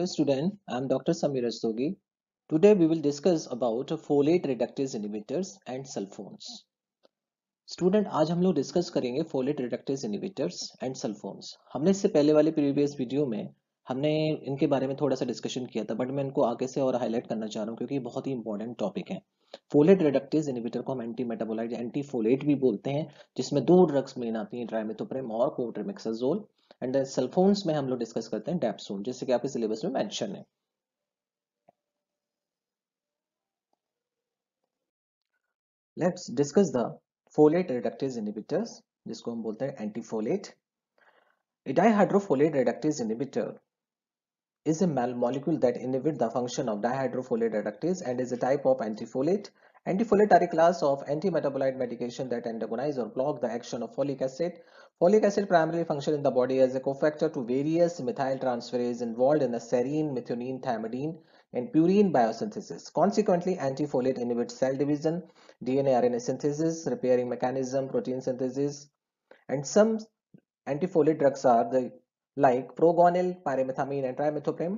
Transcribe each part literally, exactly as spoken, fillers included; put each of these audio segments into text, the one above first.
Hello student, I am Doctor Samir Rastogi. Today we will discuss about folate reductase inhibitors and sulfones. Student आज हम लोग discuss करेंगे folate reductase inhibitors and sulfones. हमने इससे पहले वाले प्रीवियस वीडियो में हमने इनके बारे में थोड़ा सा डिस्कशन किया था, बट मैं इनको आगे से और हाईलाइट करना चाह रहा हूँ क्योंकि ये बहुत ही इंपॉर्टेंट टॉपिक है। फोलेट रिडक्टेज इनहिबिटर को हम एंटी मेटाबोलाइट या एंटी फोलेट भी बोलते हैं, जिसमें दो ड्रग्स मेन आती हैं, ट्राइमेथोप्रेम और कोट्रिमेक्साजोल। एंड सल्फोन्स में हम लोग डिस्कस करते हैं डैप्सोन, जैसे कि आपके सिलेबस में मेंशन है। Let's discuss the folate reductase inhibitors, जिसको हम बोलते हैं antifolate. A dihydrofolate reductase inhibitor is a molecule that inhibits the function of dihydrofolate reductase and is a type of antifolate. Antifolate are a class of anti-metabolite medication that antagonize or block the action of folic acid. Folic acid primarily functions in the body as a cofactor to various methyltransferase involved in the serine, methionine, thymidine, and purine biosynthesis. Consequently, antifolate inhibits cell division, D N A R N A synthesis, repairing mechanism, protein synthesis, and some antifolate drugs are the like proguanil, pyrimethamine and trimethoprim.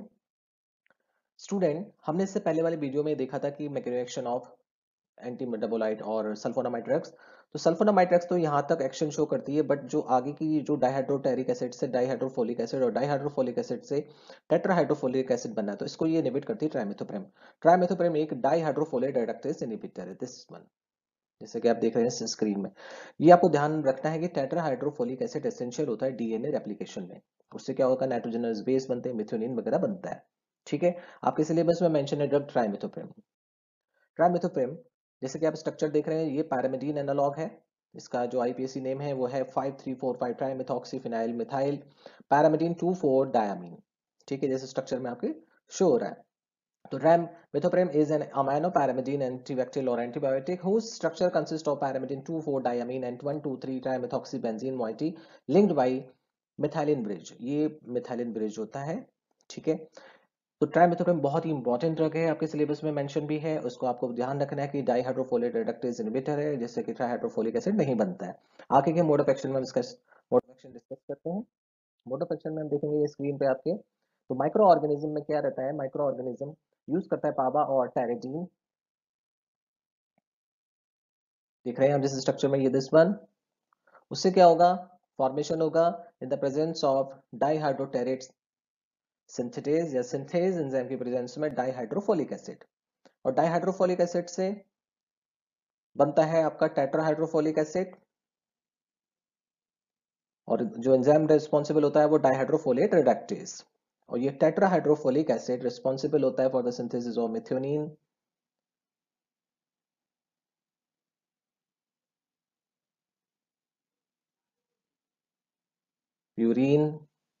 Student, हमने इससे पहले वाले video में देखा था कि mechanism action of anti metabolite और sulfonamide drugs. तो सल्फोनामाइड ड्रग्स तो यहाँ तक एक्शन शो करती है, बट जो आगे की जो डाइहाइड्रोटेरिक एसिड से डाइहाइड्रोफोलिक एसिड और डाइहाइड्रोफोलिक एसिड से टेट्राहाइड्रोफोलिक एसिड बनना है, तो इसको ये इनहिबिट करती है ट्राइमेथोप्रेम। ट्राइमेथोप्रेम एक डाइहाइड्रोफोलेट रिडक्टेज इनहिबिटर है, दिस वन, जैसे कि आप देख रहे हैं स्क्रीन में। ये आपको ध्यान रखना है कि टेट्राहाइड्रोफोलिक एसिड एसेंशियल होता है डीएनए रेप्लिकेशन में। उससे क्या होगा, नाइट्रोजनस बेस बनते हैं, मिथ्योनिन वगैरह बनता है। ठीक है, आपके सिलेबस में मेंशन है ड्रग ट्राइमेथोप्रेम। ट्राइमेथोप्रेम, जैसे कि आप स्ट्रक्चर देख रहे हैं, ये पैरामिडीन एनालॉग है। इसका जो आईपीएसी नेम है वो है five three four five trimethoxyphenyl methyl pyrimidine two four diamine. ठीक है, जैसे स्ट्रक्चर में आपके शो हो रहा है। तो Ram-methoprim is an aminopyrimidine antibacterial or antibiotic whose structure consists of pyrimidine two four diamine and one two three trimethoxybenzene moiety linked by methylene bridge। ये methylene bridge होता है। ठीक है, तो ट्राइमेथोप्रिम बहुत ही इंपॉर्टेंट ड्रग है, आपके सिलेबस में मेंशन भी है। उसको आपको ध्यान रखना है कि डाइहाइड्रोफोलेट रिडक्टेज इनहिबिटर है, जिससे कि ट्राइहाइड्रोफोलिक एसिड नहीं बनता है। आगे के मोड ऑफ एक्शन में discuss mode of action discuss करते हैं। मोड ऑफ एक्शन में हम देखेंगे ये स्क्रीन पे आपके। तो माइक्रो ऑर्गेनिज्म में क्या रहता है, माइक्रो ऑर्गेनिज्म यूज करता है पाबा और टेरेडीन। देख रहे हैं हम जिस स्ट्रक्चर में, ये दिस वन। उससे क्या होगा, फॉर्मेशन होगा in the presence of dihydropteroate synthetase या सिंथेज एंजाइम की प्रेजेंस में डाइहाइड्रोफोलिक एसिड, और डाइहाइड्रोफोलिक एसिड से बनता है आपका टेट्राहाइड्रोफोलिक एसिड, और जो एंजाइम रिस्पॉन्सिबल होता है वो डाइहाइड्रोफोलेट रिडक्टेज। और ये टेट्राहाइड्रोफोलिक एसिड रिस्पॉन्सिबल होता है for the synthesis of methionine, purine,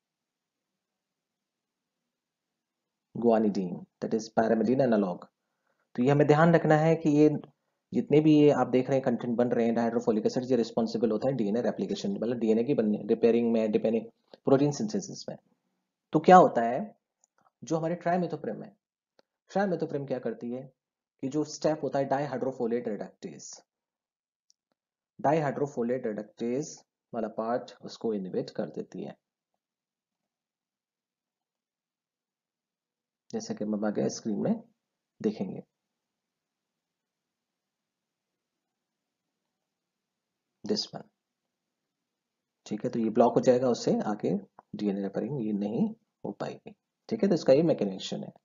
guanidine, that is pyrimidine analog. तो ये हमें ध्यान रखना है कि ये जितने भी ये आप देख रहे हैं कंटेंट बन रहे हैं डाइहाइड्रोफोलिक एसिड, ये रिस्पॉन्सिबल होता है डीएनए रेप्लिकेशन, मतलब डीएनए की बनने रिपेयरिंग में, डिपेंडिंग प्रोटीन सिंथेसिस में। तो क्या होता है, जो हमारे ट्राइमेथोप्रिम है, ट्राइमेथोप्रिम क्या करती है कि जो स्टेप होता है डाइहाइड्रोफोलेट रिडक्टेज, डाइहाइड्रोफोलेट रिडक्टेज वाला पार्ट उसको इनहिबिट कर देती है, जैसे कि हम आगे स्क्रीन में देखेंगे। दिस वन, ठीक है, तो ये ब्लॉक हो जाएगा, उससे आगे डीएनए रिपेयरिंग ये नहीं हो पाएगी। ठीक है, तो इसका ये मैकेनिज्म है।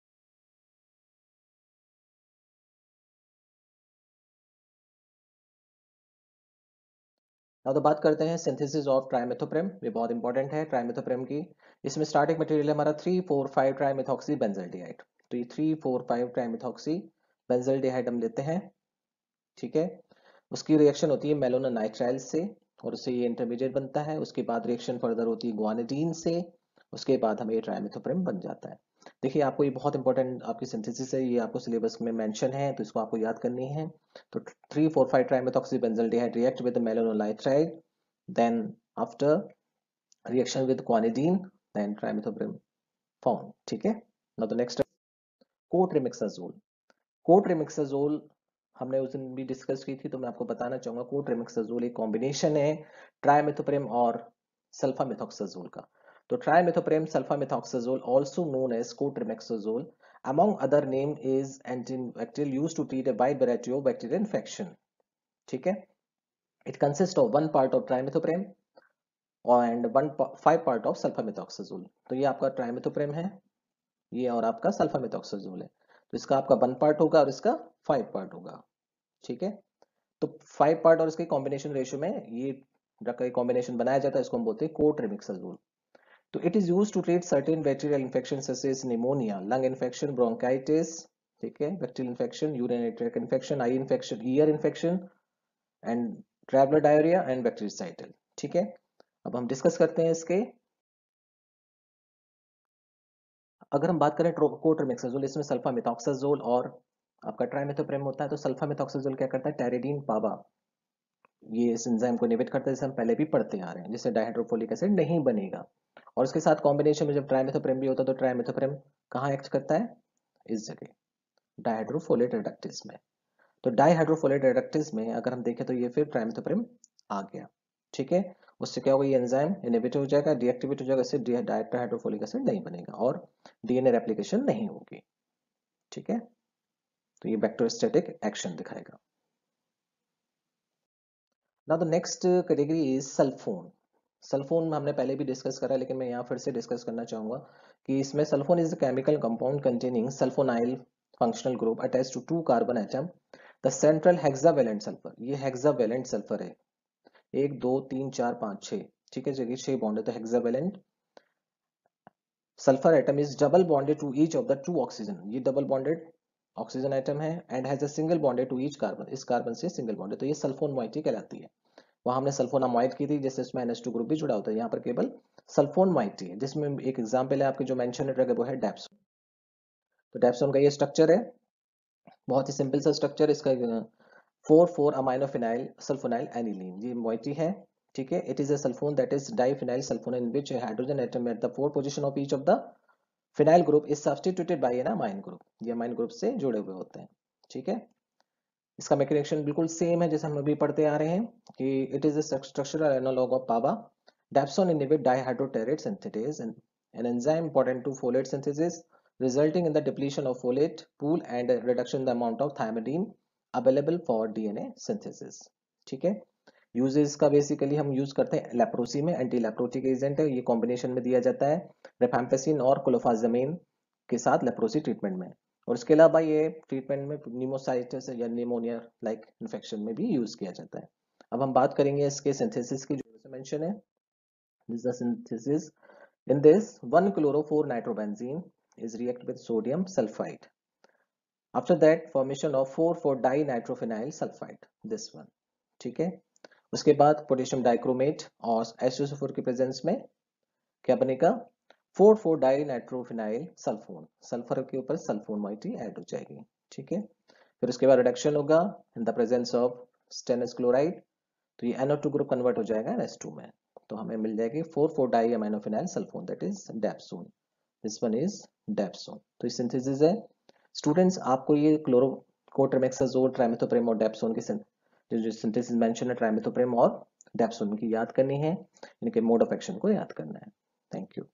अब तो बात करते हैं सिंथेसिस ऑफ ट्राइमेथोप्रेम, ये बहुत इंपॉर्टेंट है ट्राइमेथोप्रेम की। इसमें स्टार्टिंग मटेरियल है हमारा three four five trimethoxy benzaldehyde. तो ये three four five trimethoxy benzaldehyde हम लेते हैं। ठीक है, उसकी रिएक्शन होती है मेलोनाइट्राइल से, और उससे ये इंटरमीडिएट बनता है। उसके बाद रिएक्शन फर्दर होती है गुआनिडीन से, उसके बाद हमें ये ट्राइमेथोप्रेम बन जाता है। देखिए, आपको ये बहुत इंपॉर्टेंट आपकी सिंथेसिस है, ये आपको सिलेबस में मेंशन है, तो इसको आपको याद करनी है। तो three four five trimethoxybenzaldehyde react with malononitrile, then after reaction with guanidine, then trimethoprim formed। ठीक है, now the next कोट्रिमेक्साजोल। कोट्रिमेक्साजोल हमने उस दिन भी डिस्कस की थी, तो मैं आपको बताना चाहूंगा कोट्रिमेक्साजोल एक कॉम्बिनेशन है ट्राइमेथोप्रिम और सल्फामेथोक्साजोल का। तो trimethoprim sulfamethoxazole also known as cotrimoxazole among other name is antibacterial used to treat a wide variety of bacterial infection. ठीक है, it consists of one part of trimethoprim and one five part of sulfamethoxazole. तो ये आपका ट्राइमेथोप्रेम है, ये और आपका सल्फामेथॉक्साजोल है, तो इसका आपका वन पार्ट होगा और इसका फाइव पार्ट होगा. ठीक है, तो फाइव पार्ट और इसके कॉम्बिनेशन रेशियो में ये ड्रग का कॉम्बिनेशन बनाया जाता है, इसको हम बोलते हैं कोट्रिमेक्सोजोल. तो it is used to treat certain bacterial infection such as pneumonia, lung infection, bronchitis, ठीक है, bacterial infection, urinary tract infection, eye infection, ear infection and traveller diarrhoea and bactericidal. ठीक है, अब हम डिस्कस करते हैं इसके. अगर हम बात करें कोट्रिमेक्सोजोल, इसमें सल्फामेथॉक्साजोल और आपका ट्राइमेथोप्रेम होता है. तो सल्फामेथॉक्साजोल क्या करता है, टेरिडीन पाबा, ये इस एंजाइम को इनहिबिट करता है, जैसे हम पहले भी पढ़ते आ रहे हैं, जिससे डायहाइड्रोफोलिक एसिड नहीं बनेगा. और उसके साथ कॉम्बिनेशन में जब ट्राइमेथोप्रेम भी होता है तो ट्राइमेथोप्रेम कहाँ एक्ट करता है, इस जगह डायहाइड्रोफोलेट रिडक्टेज में. तो डायहाइड्रोफोलेट रिडक्टेज में अगर हम देखें तो ये फिर ट्राइमेथोप्रेम आ गया. ठीक है, उससे क्या होगा, ये एंजाइम इनहिबिट हो जाएगा, डीएक्टिवेट हो जाएगा, इससे डायहाइड्रोफोलिक एसिड नहीं बनेगा और डीएनए रेप्लिकेशन नहीं होगी. ठीक है, तो ये बैक्टीरियोस्टैटिक एक्शन दिखाएगा. Now the next category is sulphone. Sulphone हमने पहले भी डिस्कस करा, लेकिन मैं यहाँ फिर से डिस्कस करना चाहूंगा कि इसमें sulphone is the chemical compound containing sulphonyl functional group attached to to carbon atom the central hexavalent sulphur. ये हेक्सावेलेंट सल्फर है, एक दो तीन चार पांच छह. ठीक है, जगह छह बॉन्ड है, तो hexavalent sulphur atom is double bonded to each of the two oxygen. ये डबल बॉन्डेड ऑक्सीजन एटम है and has a single bonded to each carbon. इस कार्बन से सिंगल बॉन्डेड, तो ये सल्फोन मॉइटी कहलाती है. वहां हमने सल्फोनामाइड की थी, जैसे इसमें एन एच टू ग्रुप भी जुड़ा होता है, यहाँ पर केवल सल्फोन माइटी है, जिसमें एक एग्जांपल है आपके जो मेंशन है ड्रग है वो है डेप्सोन. तो डेप्सोन का ये स्ट्रक्चर है, बहुत ही सिंपल सा स्ट्रक्चर. इसका four four aminophenyl sulphonyl aniline, ये मॉइटी है. ठीक है, it is a sulphone that is diphenyl sulphone in which hydrogen atom at the four position of each of the phenyl group is substituted by an amine group. ये amine group से जुड़े हुए होते हैं. ठीक है, इसका मैकेनिज्म बिल्कुल सेम है जैसे हम अभी पढ़ते आ रहे हैं कि it is a structural analogue of PABA. Dapsone inhibit dihydroterate synthetase, an enzyme important to folate synthesis, resulting in the depletion of folate pool and a reduction in the amount of thymidine available for D N A synthesis. ठीक है, uses का basically हम use करते हैं leprosy में, anti लेप्रोटिक agent है, ये combination में दिया जाता है रिफैम्पेसिन और क्लोफाजामिन के साथ लेप्रोसी ट्रीटमेंट में. और इसके अलावा ये ट्रीटमेंट में निमोसाइटिस या निमोनिया लाइक इन्फेक्शन में भी यूज किया जाता है. अब हम बात करेंगे इसके सिंथेसिस की, जो मेंशन है. This is the synthesis. In this, one chloro four nitrobenzene is react with sodium sulfide. After that, formation of four four dinitrophenyl sulfide. This one. ठीक है, उसके बाद पोटेशियम डाइक्रोमेट और H two S O four की presence में क्या बनेगा, four four dinitrophenyl sulphone. Sulphur के ऊपर सल्फोन मॉइटी ऐड हो जाएगी. ठीक है, फिर उसके बाद रिडक्शन होगा in the presence of stannous chloride, तो ये N O two group convert हो जाएगा एन एच टू में, तो हमें मिल जाएगी four four di aminophenyl sulphone, that is dapsone. This one is dapsone. तो ये सिंथेसिस है. स्टूडेंट्स, आपको ये क्लोरो कोट्रिमेक्साजोल, ट्राइमेथोप्रेम और डेप्सोन की जो जो सिंथेसिस मेंशन है ट्राइमेथोप्रेम और डेप्सोन की याद करनी है, इनके मोड ऑफ एक्शन को याद करना है. Thank you.